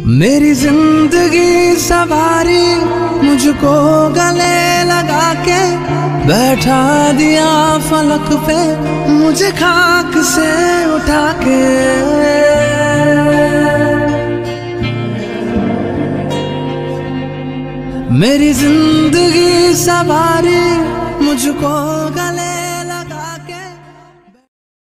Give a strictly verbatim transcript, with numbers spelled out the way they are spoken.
मेरी जिंदगी सवारी मुझको गले लगा के बैठा दिया फलक पे मुझे खाक से उठा के। मेरी जिंदगी सवारी मुझको गले